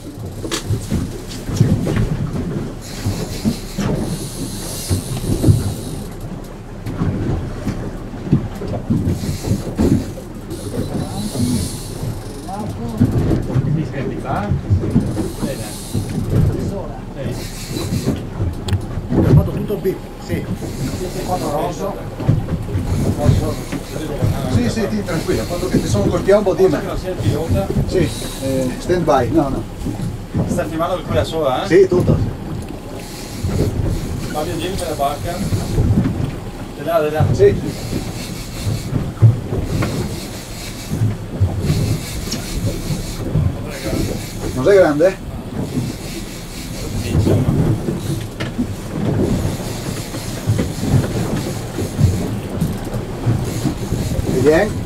Mi senti qua? Bene. Ho fatto tutto B, sì. Quando rosso. Sì, sì, ti tranquillo, quando che ti sono col piombo dimmi. Non sei il pilota? Sì, stand by, no. Stai filmando qui da sola, eh? Sì, tutto. Fabio, giri per la barca. Di là. Sì. Non sei grande? Bien.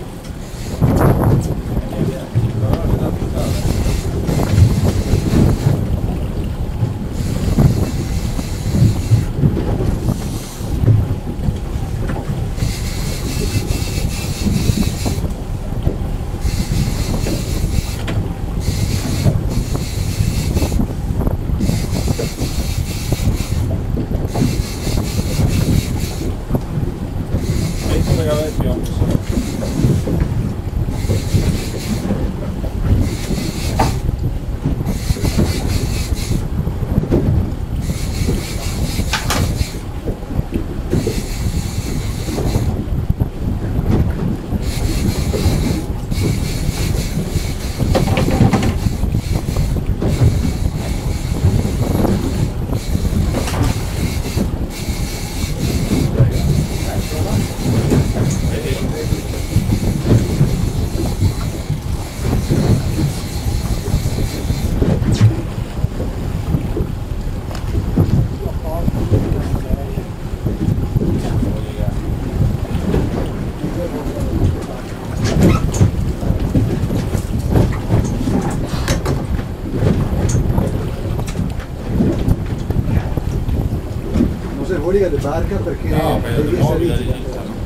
Non sei fuori dalle barca perché No, per devi il essere mobile lì. lì.